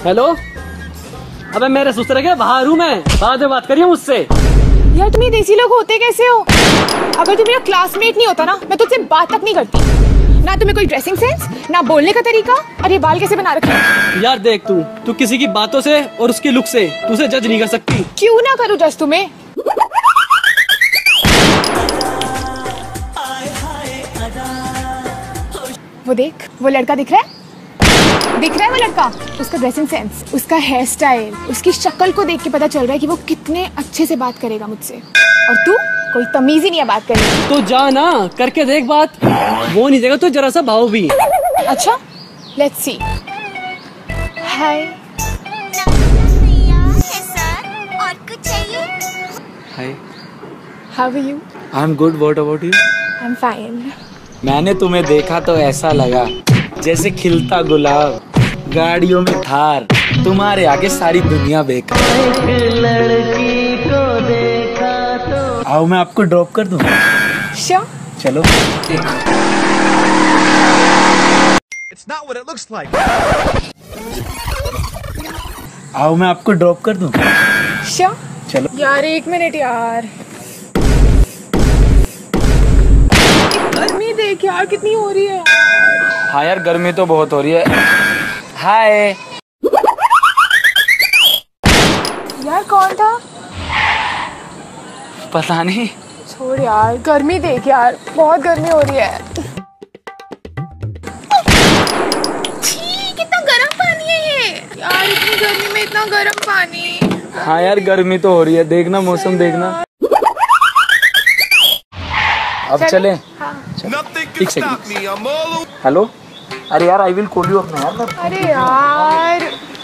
Hello, अबे मेरे ससुर के बाहर हूँ मैं, बाद में बात करिए मुझसे। यार तुम ये देसी लोग होते कैसे हो? अगर तुम मेरा क्लासमेट नहीं होता ना, मैं तुझसे बात तक नहीं करती। ना तुम्हें कोई ड्रेसिंग सेंस, ना बोलने का तरीका, और ये बाल कैसे बना रखे हैं? यार देख, तू किसी की बातों से और उसके लुक से तू उसे जज नहीं कर सकती। क्यों ना करूँ जज तुम्हें? वो देख, वो लड़का दिख रहा है? दिख रहा है वो लड़का? उसका ड्रेसिंग सेंस, उसका हेयर स्टाइल, उसकी शक्ल को देख के पता चल रहा है कि वो कितने अच्छे से बात करेगा मुझसे। और तू कोई तमीज ही नहीं है बात करने की। तो जा ना, करके देख बात। वो नहीं देगा तो जरा सा भाव भी। अच्छा, लेट्स सी। हाय। और कुछ चाहिए? Hi, how are you? I am good, what about you? I am fine. मैंने तुम्हें देखा तो ऐसा लगा जैसे खिलता गुलाब, गाड़ियों में थार, तुम्हारे आगे सारी दुनिया बेकार। लड़की को देखा तो आओ मैं आपको ड्रॉप कर दूं? श्योर। चलो। It's not what it looks like. आओ मैं आपको ड्रॉप कर दूं? श्योर। चलो। यार एक मिनट यार, गर्मी देख यार कितनी हो रही है। हाँ यार, गर्मी तो बहुत हो रही है। हाय। यार कौन था? पता नहीं। छोड़ यार, गर्मी देख यार, बहुत गर्मी हो रही है। छी, कितना गर्म पानी है ये। यार इतनी गर्मी में इतना गर्म पानी। हाँ यार, गर्मी तो हो रही है, देखना मौसम देखना। अब चले? हाँ। एक सेकंड। हेलो, अरे यार आई विल कॉल यू अपना यार। अरे यार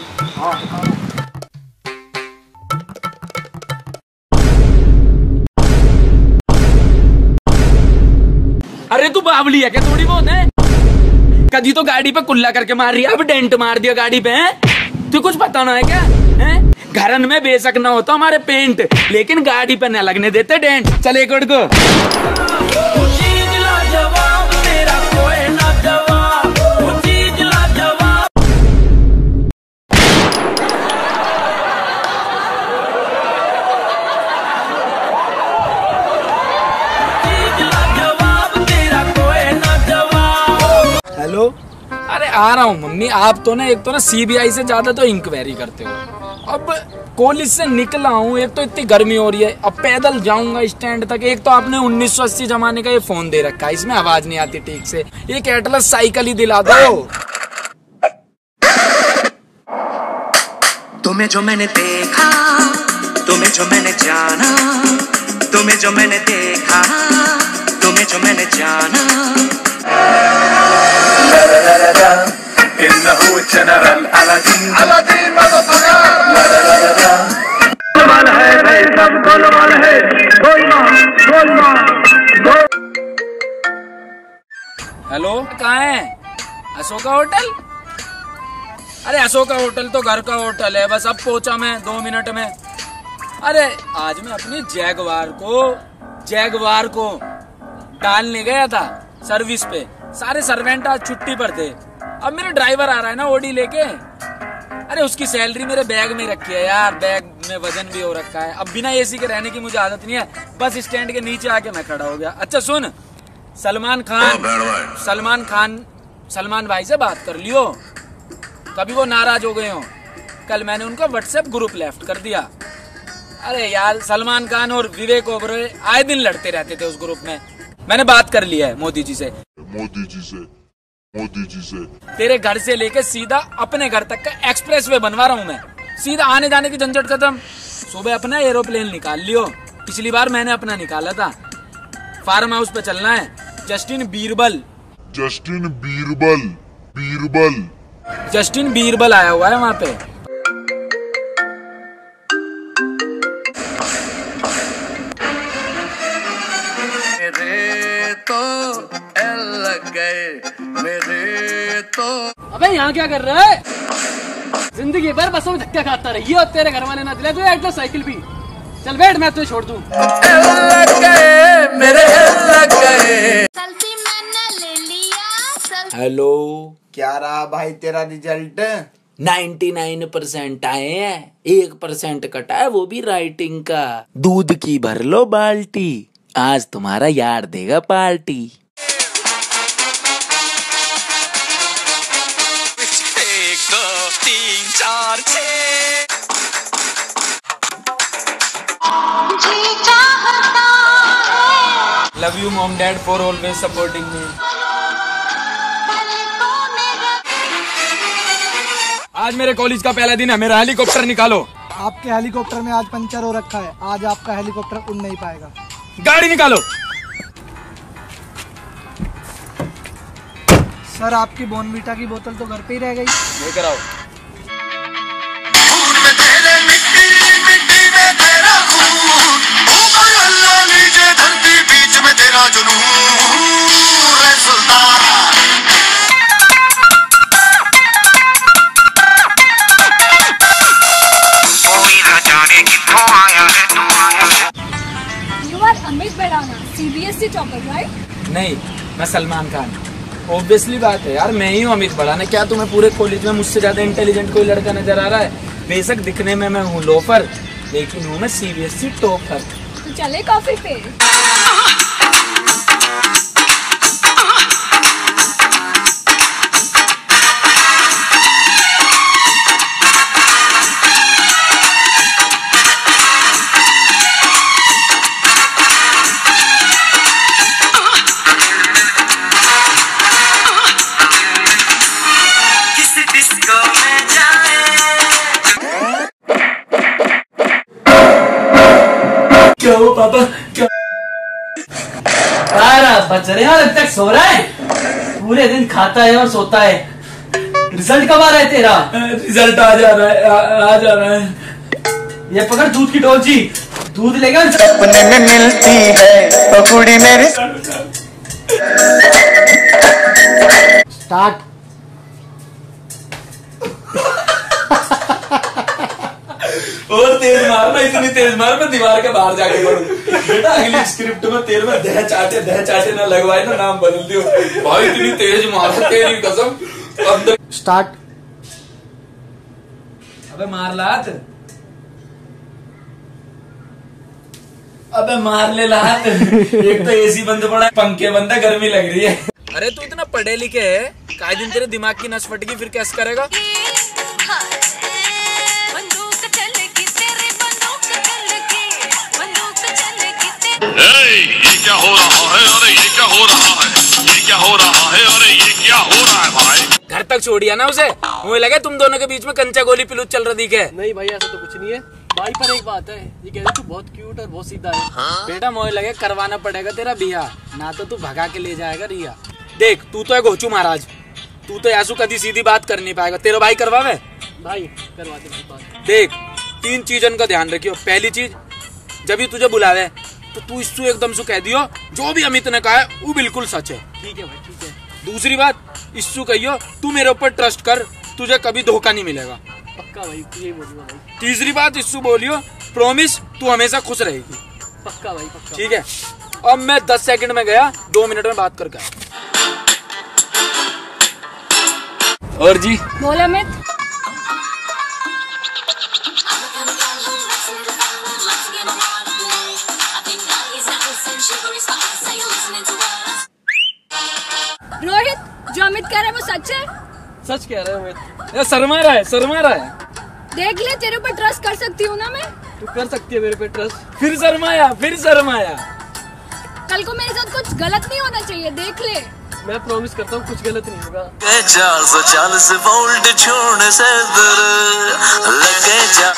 अरे तू बावली है क्या थोड़ी बहुत है? कभी तो गाड़ी पे कुल्ला करके मार रही है, अब डेंट मार दिया गाड़ी पे। है तू कुछ पता ना है क्या? है घरन में बेशक ना होता हमारे पेंट, लेकिन गाड़ी पे न लगने देते डेंट। चल एक और को। हेलो, अरे आ रहा हूँ मम्मी। आप तो ना एक तो ना सीबीआई से ज्यादा तो इंक्वायरी करते हो। अब कॉलेज से निकला हूँ, एक तो इतनी गर्मी हो रही है, अब पैदल जाऊंगा स्टैंड तक। एक तो आपने 1980 जमाने का ये फोन दे रखा है, इसमें आवाज नहीं आती ठीक से। एक एटलस साइकिल ही दिला दो। तुम्हें जो मैंने देखा, तुम्हें जो मैंने जाना, तुम्हें जो मैंने देखा, तुम्हें जो मैंने जाना। हेलो, कहाँ है? अशोका होटल? अरे अशोका होटल तो घर का होटल है, बस अब पहुंचा मैं 2 मिनट में। अरे आज मैं अपनी जैगवार को डालने गया था सर्विस पे। सारे सर्वेंट आज छुट्टी पर थे। अब मेरा ड्राइवर आ रहा है ना ऑडी लेके। अरे उसकी सैलरी मेरे बैग में रखी है यार, बैग में वजन भी हो रखा है। अब बिना एसी के रहने की मुझे आदत नहीं है। बस स्टैंड के नीचे आके मैं खड़ा हो गया। अच्छा सुन, सलमान भाई से बात कर लियो, कभी वो नाराज हो गए हो। कल मैंने उनका व्हाट्सएप ग्रुप लेफ्ट कर दिया। अरे यार, सलमान खान और विवेक ओबरॉय आए दिन लड़ते रहते थे उस ग्रुप में। मैंने बात कर लिया है मोदी जी से। तेरे घर से लेके सीधा अपने घर तक का एक्सप्रेस वे बनवा रहा हूँ मैं। सीधा आने जाने की झंझट खत्म। सुबह अपना एरोप्लेन निकाल लियो, पिछली बार मैंने अपना निकाला था। फार्म हाउस पे चलना है। जस्टिन बीरबल आया हुआ है वहाँ पे। मेरे तो लग गए, मेरे तो। अबे यहाँ क्या कर रहा है? जिंदगी भर बसों में धक्का खाता रही और तेरे घर वाले ना दिला तो एटलस साइकिल भी। चल बैठ, मैं तुझे छोड़ दूं। लग गए, मेरे लग गए। सेल्फी मैंने ले लिया। हेलो, क्या रहा भाई तेरा रिजल्ट? 99% आए हैं, 1% कटा है, वो भी राइटिंग का। दूध की भर लो बाल्टी, आज तुम्हारा यार देगा party. 1 2 3 4 6 love you mom dad for always supporting me. आज मेरे कॉलेज का पहला दिन है, मेरा हेलीकॉप्टर निकालो। आपके हेलीकॉप्टर में आज पंचर हो रखा है, आज आपका हेलीकॉप्टर उड़ नहीं पाएगा। गाड़ी निकालो। सर आपकी बॉर्नवीटा की बोतल तो घर पे ही रह गई। लेकर आओ। You are Amit bhadana, CBSE topper, right? नहीं, मैं सलमान खान। ऑब्वियसली बात है यार, मैं ही हूँ अमित बड़ाना। क्या तुम्हें पूरे कॉलेज में मुझसे ज्यादा इंटेलिजेंट कोई लड़का नजर आ रहा है? बेशक दिखने में मैं हूँ लोफर, लेकिन हूँ मैं CBSE टॉपर। तो चले कॉफी पे। क्या हो पापा? क्या बच रहे हैं, तक सो रहा है, पूरे दिन खाता है और सोता है। रिजल्ट कब आ रहा है तेरा? रिजल्ट आ जा रहा है, आ जा रहा है। ये पकड़ दूध की डोलची, दूध लेगा। सपने में मिलती है पकौड़ी मेरे। स्टार्ट। और तेज मारना, इतनी तेज मार मैं दीवार के बाहर जाके पड़ूं। बेटा अगली स्क्रिप्ट में तेरे में दह चाटे ना लगवाए ना, नाम बदल दियो। भाई इतनी तेज मार, तेरी कसम। अंदर स्टार्ट। अबे मार लात, अबे मार ले लात। एक तो AC बंद पड़ा है, पंखे बंद है, गर्मी लग रही है। अरे तू इतना पढ़े लिखे है, काहे दिन तेरे दिमाग की नस फट गई, फिर कैसे करेगा? ये क्या हो रहा है? अरे ये क्या हो रहा है? ये क्या हो रहा है? अरे ये क्या हो रहा है भाई? घर तक छोड़िया ना उसे, मुझे लगे तुम दोनों के बीच में कंचा गोली पिलूच चल रही है। नहीं भाई, ऐसा तो कुछ नहीं है भाई, पर एक बात है, ये कह रहे तू बहुत क्यूट और बहुत सीधा है। बेटा मुझे लगे करवाना पड़ेगा तेरा बिया, ना तो तू भगा के ले जाएगा रिया। देख तू तो है घोचू महाराज, तू तो यासू कभी सीधी बात कर नहीं पाएगा, तेरा भाई करवावे। भाई करवा दे मेरी बात। देख 3 चीजन का ध्यान रखियो। पहली चीज, जब भी तुझे बुलावे तो तू इससे एकदम से कह दियो जो भी अमित ने कहा है वो बिल्कुल सच है। ठीक है भाई, ठीक है। दूसरी बात, इससे कहियो तू मेरे ऊपर ट्रस्ट कर, तुझे कभी धोखा नहीं मिलेगा। पक्का भाई, यही बोलूंगा भाई। तीसरी बात, इससे बोलियो प्रॉमिस तू हमेशा खुश रहेगी। पक्का भाई, पक्का। ठीक है। अब मैं 10 सेकंड में गया, 2 मिनट में बात करके आया। और जी बोल अमित। रोहित, जो अमित कह रहा है वो सच है? सच कह रहे हो अमित। ये शर्मा रहा है, शर्मा रहा है। देख ले, तेरे ऊपर ट्रस्ट कर सकती हूँ ना मैं। तू कर सकती है मेरे पे ट्रस्ट। फिर शर्माया, फिर शर्माया। कल को मेरे साथ कुछ गलत नहीं होना चाहिए, देख ले। मैं प्रॉमिस करता हूँ कुछ गलत नहीं होगा। 440 वोल्ट छोड़ने से लगे जा।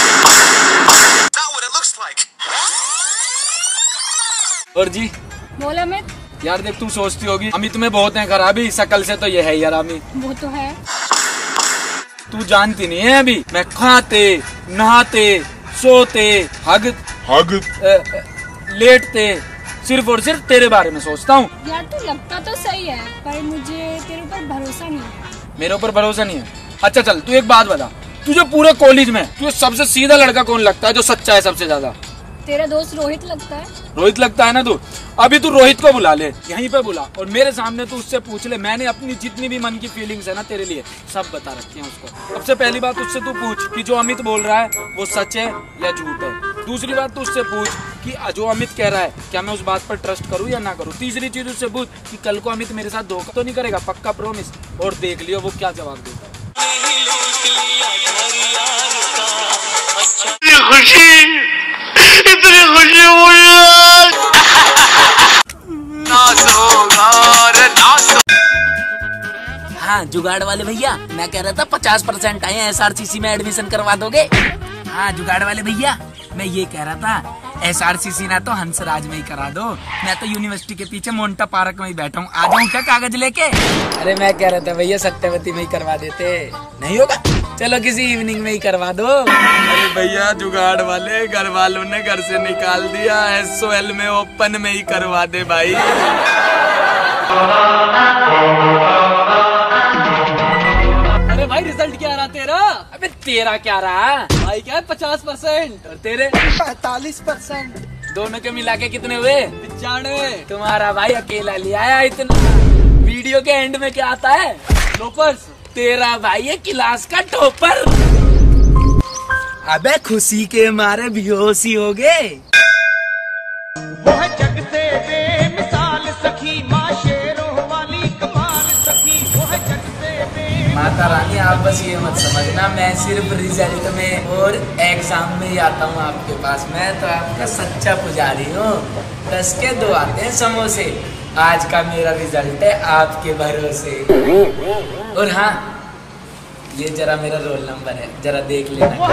और जी बोल अमित। यार देख, तू सोचती होगी अमित में बहुत है खराबी, शकल से तो ये है यार अमित। वो तो है। तू जानती नहीं है, अभी मैं खाते नहाते सोते हग लेटते सिर्फ और सिर्फ तेरे बारे में सोचता हूँ। यार तू लगता तो सही है, पर मुझे तेरे ऊपर भरोसा नहीं है। मेरे ऊपर भरोसा नहीं है? अच्छा चल, तू एक बात बता, तुझे पूरे कॉलेज में तुझे सबसे सीधा लड़का कौन लगता है, जो सच्चा है सबसे ज्यादा? तेरा दोस्त रोहित लगता है। रोहित लगता है ना तू? अभी तू रोहित को बुला ले, यहीं पे बुला, और मेरे सामने तू उससे पूछ ले। मैंने अपनी जितनी भी मन की फीलिंग्स है ना तेरे लिए सब बता रखी हैं उसको। सबसे पहली बात उससे तू पूछ कि जो अमित बोल रहा है वो सच है या झूठ है। दूसरी बात तू उससे पूछ कि जो अमित कह रहा है क्या मैं उस बात पर ट्रस्ट करूँ या ना करूँ। तीसरी चीज उससे पूछ कि कल को अमित मेरे साथ धोखा तो नहीं करेगा, पक्का प्रॉमिस। और देख लियो वो क्या जवाब देता है। इतनी खुशी हुई हाँ जुगाड़ वाले भैया, मैं कह रहा था 50% आए हैं, SRCC में एडमिशन करवा दोगे? हाँ जुगाड़ वाले भैया, मैं ये कह रहा था SRCC ना तो हंसराज में ही करा दो, मैं तो यूनिवर्सिटी के पीछे मोन्टा पार्क में ही बैठा हूँ, आ जाऊँ क्या कागज लेके? अरे मैं कह रहा था भैया सत्यवती में ही करवा देते। नहीं होगा? चलो किसी इवनिंग में ही करवा दो। अरे भैया जुगाड़ वाले घर वालों ने घर से निकाल दिया, SOL में ओपन में ही करवा दे भाई। अरे भाई रिजल्ट क्या रहा तेरा? अबे तेरा क्या रहा? भाई क्या है 50%। और तेरे? 45%। दोनों के मिला के कितने हुए? 95। तुम्हारा भाई अकेला ले आया इतना। वीडियो के एंड में क्या आता है? लोपर्स। तेरा भाई है क्लास का टॉपर। अबे खुशी के मारे बेहोशी हो गए। वो है जग से बेमिसाल सखी, माँ शेरों वाली कमाल सखी। वो है जग से माता रानी आप बस ये मत समझना मैं सिर्फ रिजल्ट में और एग्जाम में ही आता हूँ आपके पास। मैं तो आपका सच्चा पुजारी हूँ। 10 के 2 आते हैं समोसे। आज का मेरा रिजल्ट है आपके भरोसे। और हाँ ये जरा मेरा रोल नंबर है, जरा देख लेना।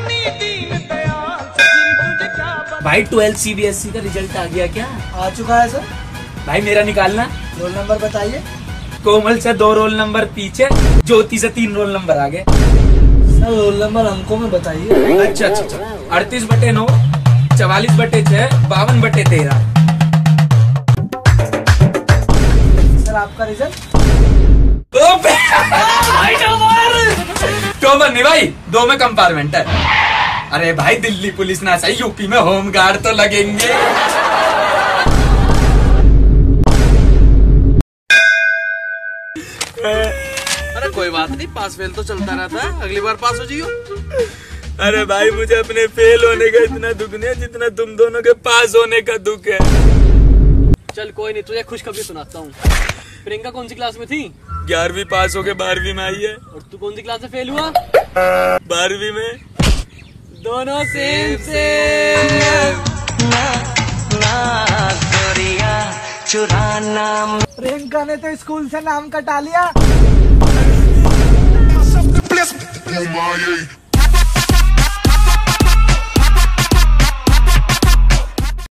भाई 12 CBSE का रिजल्ट आ गया क्या? आ चुका है सर। भाई मेरा निकालना। रोल नंबर बताइए। कोमल से 2 रोल नंबर पीछे, ज्योति से 3 रोल नंबर आगे। सर रोल नंबर अंकों में बताइए। अच्छा 38/9, 44/6, 52/13। सर आपका रिजल्ट? टॉपर नहीं भाई, 2 में कंपार्टमेंट है। अरे भाई दिल्ली पुलिस ना सही, यूपी में होम गार्ड तो लगेंगे। अरे कोई बात नहीं, पास फेल तो चलता रहता है, अगली बार पास हो जाइयो। अरे भाई मुझे अपने फेल होने का इतना दुख नहीं है जितना तुम दोनों के पास होने का दुख है। चल कोई नहीं, तुझे खुशखबरी सुनाता हूँ। प्रियंका कौन सी क्लास में थी? 11वीं पास होके 12वीं में आई है। और तू कौन सी क्लास में फेल हुआ? 12वीं में। दोनों सेम। चुराना। प्रियंका ने तो स्कूल से नाम कटा लिया।